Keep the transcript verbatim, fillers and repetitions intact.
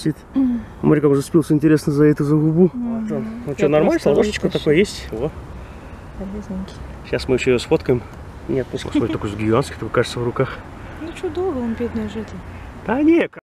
висит. Mm. Смотри, как уже спился, интересно, за эту за губу. Mm. Ну, ну что, нормально? Ложечка такой есть. Во. Сейчас мы еще ее сфоткаем. Нет, ну смотри, такой гигантский, такой, кажется, в руках. Ну что, долго он, бедный, житель. Да не,